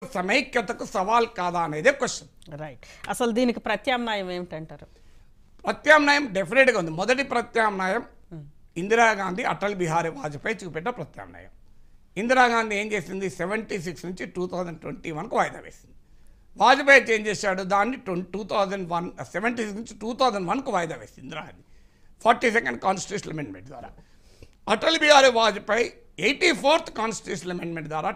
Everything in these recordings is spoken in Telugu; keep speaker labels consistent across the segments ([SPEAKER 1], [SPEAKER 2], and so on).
[SPEAKER 1] సమైక్యతకు సవాల్ కాదా అనేదే క్వశ్చన్.
[SPEAKER 2] రైట్. అసలు దీనికి ప్రత్యామ్నాయం ఏమిటంటారు?
[SPEAKER 1] ప్రత్యామ్నాయం డెఫినెట్గా ఉంది. మొదటి ప్రత్యామ్నాయం ఇందిరాగాంధీ అటల్ బిహారీ వాజ్పేయి చూపెట్టిన ప్రత్యామ్నాయం. ఇందిరాగాంధీ ఏం చేసింది, 76 నుంచి 2021కు వాయిదా వేసింది. వాజ్పేయి ఏం చేశాడు, దాన్ని 76 నుంచి 2001కు వాయిదా వేసింది ఇందిరాగాంధీ 42nd కాన్స్టిట్యూషనల్ అమెండ్మెంట్ ద్వారా. Atal Bihari Vajpayee 84th constitutional amendment ద్వారా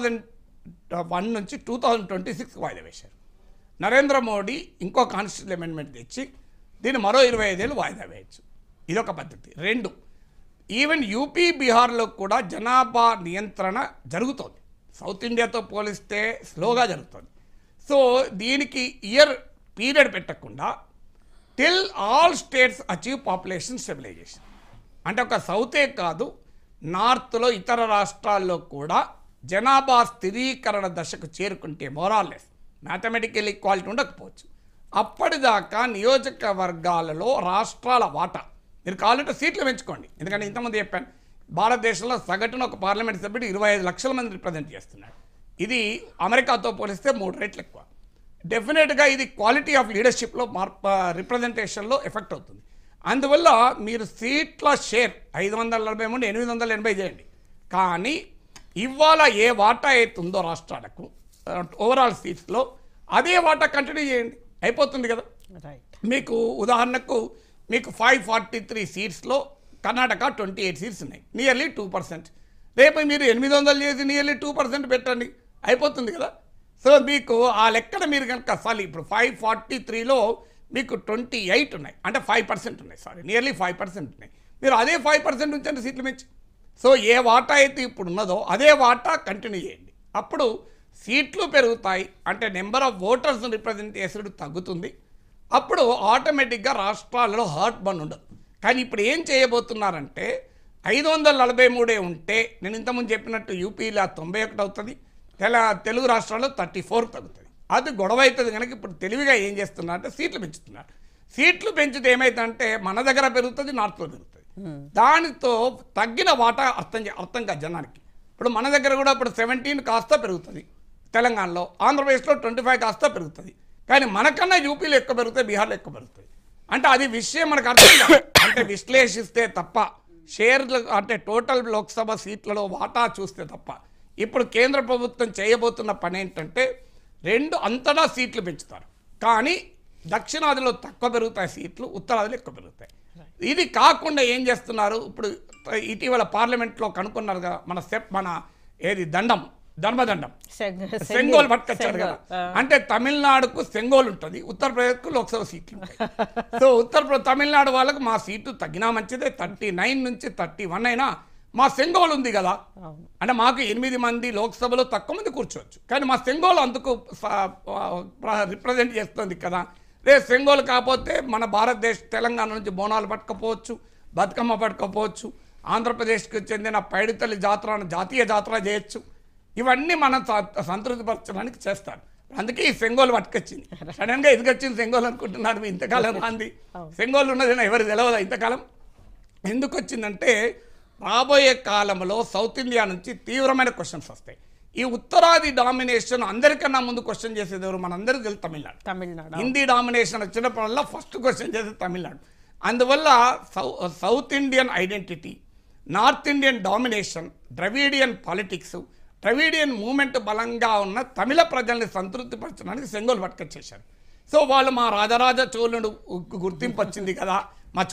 [SPEAKER 1] 2001 నుంచి 2026కు వాయిదా వేశారు. నరేంద్ర మోడీ ఇంకో కాన్స్టిట్యూషనల్ అమెండ్మెంట్ తెచ్చి దీన్ని మరో 25 ఏళ్ళు వాయిదా వేయచ్చు. ఇదొక పద్ధతి. 2, ఈవెన్ యూపీ బీహార్లో కూడా జనాభా నియంత్రణ జరుగుతోంది. సౌత్ ఇండియాతో పోలిస్తే స్లోగా జరుగుతుంది. సో దీనికి ఇయర్ పీరియడ్ పెట్టకుండా till all states achieve population stabilisation, అంటే ఒక సౌతే కాదు నార్త్లో ఇతర రాష్ట్రాల్లో కూడా జనాభా స్థిరీకరణ దశకు చేరుకుంటే మోరాల్లెస్ మ్యాథమెటికల్ ఈక్వాలిటీ ఉండకపోవచ్చు. అప్పటిదాకా నియోజకవర్గాలలో రాష్ట్రాల వాటా మీరు కావాలంటే సీట్లు పెంచుకోండి. ఎందుకంటే ఇంతకుముందు చెప్పాను, భారతదేశంలో సగటున ఒక పార్లమెంట్ సభ్యుడు 25 లక్షల మంది రిప్రజెంట్ చేస్తున్నాడు. ఇది అమెరికాతో పోలిస్తే 3 రెట్లు ఎక్కువ. డెఫినెట్గా ఇది క్వాలిటీ ఆఫ్ లీడర్షిప్లో రిప్రజెంటేషన్లో ఎఫెక్ట్ అవుతుంది. అందువల్ల మీరు సీట్ల షేర్ 540 నుండి 880 చేయండి. కానీ ఇవాళ ఏ వాటా అవుతుందో రాష్ట్రాలకు ఓవరాల్ సీట్స్లో అదే వాటా కంటిన్యూ చేయండి, అయిపోతుంది కదా. మీకు ఉదాహరణకు మీకు 543 సీట్స్లో కర్ణాటక 28 సీట్స్ ఉన్నాయి, నియర్లీ 2%. రేపు మీరు 800 చేసి నియర్లీ 2% పెట్టండి, అయిపోతుంది కదా. సో మీకు ఆ లెక్కన మీరు కనుక అసలు ఇప్పుడు 543లో మీకు 28 ఉన్నాయి, అంటే 5% ఉన్నాయి, నియర్లీ 5% ఉన్నాయి. మీరు అదే 5% ఉంచండి సీట్లు పెంచి. సో ఏ వాటా అయితే ఇప్పుడు ఉన్నదో అదే వాటా కంటిన్యూ చేయండి. అప్పుడు సీట్లు పెరుగుతాయి, అంటే నెంబర్ ఆఫ్ ఓటర్స్ని రిప్రజెంట్ చేసేది తగ్గుతుంది. అప్పుడు ఆటోమేటిక్గా రాష్ట్రాలలో హార్ట్ బర్న్ ఉండదు. కానీ ఇప్పుడు ఏం చేయబోతున్నారంటే 543 ఉంటే నేను ఇంతకుముందు చెప్పినట్టు యూపీలో 91 అవుతుంది, తెలుగు రాష్ట్రాల్లో 34 తగ్గుతుంది. అది గొడవ అవుతుంది కనుక ఇప్పుడు తెలివిగా ఏం చేస్తున్నారంటే సీట్లు పెంచుతున్నారు. సీట్లు పెంచితే ఏమైతుందంటే మన దగ్గర పెరుగుతుంది, నార్త్లో పెరుగుతుంది. దానితో తగ్గిన వాటా అర్థం కాదు జనానికి. ఇప్పుడు మన దగ్గర కూడా ఇప్పుడు 17 కాస్త పెరుగుతుంది, తెలంగాణలో, ఆంధ్రప్రదేశ్లో 25 కాస్త పెరుగుతుంది. కానీ మనకన్నా యూపీలో ఎక్కువ పెరుగుతాయి, బీహార్లో ఎక్కువ పెరుగుతాయి. అంటే అది విషయం మనకు అర్థం కాదు. అంటే విశ్లేషిస్తే తప్ప, షేర్లు అంటే టోటల్ లోక్సభ సీట్లలో వాటా చూస్తే తప్ప. ఇప్పుడు కేంద్ర ప్రభుత్వం చేయబోతున్న పని ఏంటంటే అంతటా సీట్లు పెంచుతారు, కానీ దక్షిణాదిలో తక్కువ పెరుగుతాయి సీట్లు, ఉత్తరాదిలో ఎక్కువ పెరుగుతాయి. ఇది కాకుండా ఏం చేస్తున్నారు, ఇప్పుడు ఇటీవల పార్లమెంట్లో కనుక్కున్నారు కదా, మన ఏది ధర్మదండం సెంగోల్ పట్టుకొచ్చారు కదా. అంటే తమిళనాడుకు సెంగోల్ ఉంటుంది, ఉత్తరప్రదేశ్కు లోక్సభ సీట్లు ఉంటాయి. సో తమిళనాడు వాళ్ళకు మా సీటు తగ్గినా మంచిదే, 39 నుంచి 31 అయినా మా సెంగోల్ ఉంది కదా. అంటే మాకు 8 మంది లోక్సభలో తక్కువ మంది కూర్చోవచ్చు, కానీ మా సెంగోల్ అందుకు రిప్రజెంట్ చేస్తుంది కదా. రేపు సెంగోల్ కాకపోతే మన తెలంగాణ నుంచి బోనాలు పట్టుకపోవచ్చు, బతుకమ్మ పట్టుకపోవచ్చు, ఆంధ్రప్రదేశ్కి చెందిన పైడితల్లి జాతీయ జాతర చేయొచ్చు. ఇవన్నీ మనం సంతృప్తిపరచడానికి చేస్తారు. అందుకే ఈ సెంగోల్ పట్టుకొచ్చింది. సడన్గా ఎదుకొచ్చింది సెంగోల్ అనుకుంటున్నారు మీ ఇంతకాలం రాంది. సెంగోల్ ఉన్నది ఎవరు తెలియదా ఇంతకాలం. ఎందుకు వచ్చిందంటే రాబోయే కాలంలో సౌత్ ఇండియా నుంచి తీవ్రమైన క్వశ్చన్స్ వస్తాయి. ఈ ఉత్తరాది డామినేషన్ అందరికన్నా ముందు క్వశ్చన్ చేసేది ఎవరు, మనందరికీ తెలుసు తమిళనాడు. హిందీ డామినేషన్ వచ్చినప్పుడల్లా ఫస్ట్ క్వశ్చన్ చేసేది తమిళనాడు. అందువల్ల south Indian identity, north Indian domination, Dravidian politics, Dravidian movement బలంగా ఉన్న తమిళ ప్రజల్ని సంతృప్తిపరచడానికి సెంగోల్ పట్టుకొచ్చేశారు. సో వాళ్ళు మా రాజరాజ చోళుడు గుర్తింపు వచ్చింది కదా, మా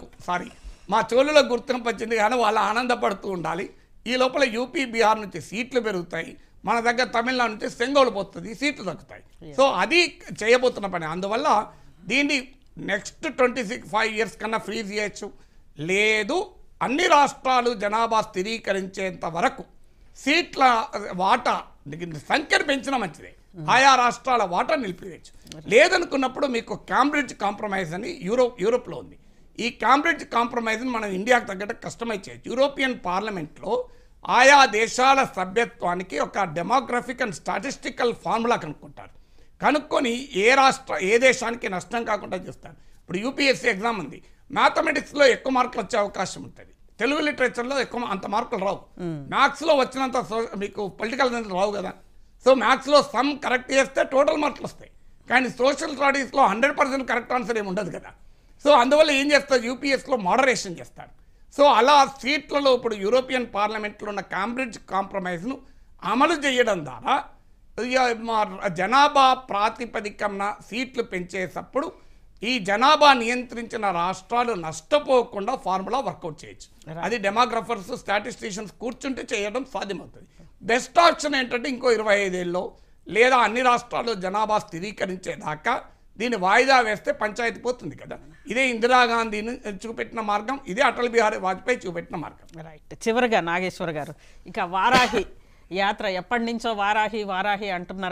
[SPEAKER 1] చోళులకు గుర్తింపు వచ్చింది కానీ వాళ్ళు ఆనందపడుతూ ఉండాలి. ఈ లోపల యూపీ బీహార్ నుంచి సీట్లు పెరుగుతాయి, మన దగ్గర తమిళనాడు నుంచి సెంగోల్ పోతుంది, సీట్లు తగ్గుతాయి. సో అది చేయబోతున్న పని. అందువల్ల దీన్ని నెక్స్ట్ 25 ఇయర్స్ కన్నా ఫ్రీజ్ చేయొచ్చు, లేదు అన్ని రాష్ట్రాలు జనాభా స్థిరీకరించేంత వరకు సీట్ల వాటా సంఖ్యను పెంచినా మంచిదే, ఆయా రాష్ట్రాల వాటా నిలిపివేయచ్చు. లేదనుకున్నప్పుడు మీకు క్యాంబ్రిడ్జ్ కాంప్రమైజ్ అని యూరోప్లో ఉంది. ఈ క్యాంబ్రిడ్జ్ కాంప్రమైజ్ని మనం ఇండియాకు తగ్గట్టు కస్టమైజ్ చేయొచ్చు. యూరోపియన్ పార్లమెంట్లో ఆయా దేశాల సభ్యత్వానికి ఒక డెమోగ్రఫిక్ అండ్ స్టాటిస్టికల్ ఫార్ములా కనుక్కొని ఏ దేశానికి నష్టం కాకుండా చేస్తారు. ఇప్పుడు యూపీఎస్సీ ఎగ్జామ్ ఉంది, మ్యాథమెటిక్స్లో ఎక్కువ మార్కులు వచ్చే అవకాశం ఉంటుంది, తెలుగు లిటరేచర్లో అంత మార్కులు రావు, మ్యాథ్స్లో వచ్చినంత మీకు పొలిటికల్ రావు కదా. సో మ్యాథ్స్లో సమ్ కరెక్ట్ చేస్తే టోటల్ మార్కులు వస్తాయి, కానీ సోషల్ స్టడీస్లో 100% కరెక్ట్ ఆన్సర్ ఏమి ఉండదు కదా. సో అందువల్ల ఏం చేస్తారు, యూపీఎస్లో మోడరేషన్ చేస్తారు. సో అలా సీట్లలో ఇప్పుడు యూరోపియన్ పార్లమెంట్లో ఉన్న కాంబ్రిడ్జ్ కాంప్రమైజ్ను అమలు చేయడం ద్వారా జనాభా ప్రాతిపదికన సీట్లు పెంచేటప్పుడు ఈ జనాభా నియంత్రించిన రాష్ట్రాలు నష్టపోకుండా ఫార్ములా వర్కౌట్ చేయొచ్చు. అది డెమోగ్రఫర్స్ స్టాటిస్టిషియన్స్ కూర్చుంటే చేయడం సాధ్యమవుతుంది. బెస్ట్ ఆప్షన్ ఏంటంటే ఇంకో 25 ఏళ్ళలో లేదా అన్ని రాష్ట్రాల్లో జనాభా స్థిరీకరించేదాకా దీన్ని వాయిదా వేస్తే పంచాయతీ పోతుంది కదా. ఇదే ఇందిరాగాంధీని చూపెట్టిన మార్గం, ఇదే అటల్ బిహారీ వాజ్పేయి చూపెట్టిన మార్గం.
[SPEAKER 2] రైట్. చివరిగా నాగేశ్వర్ గారు, ఇక వారాహి యాత్ర ఎప్పటి నుంచో వారాహి వారాహి అంటున్నారు.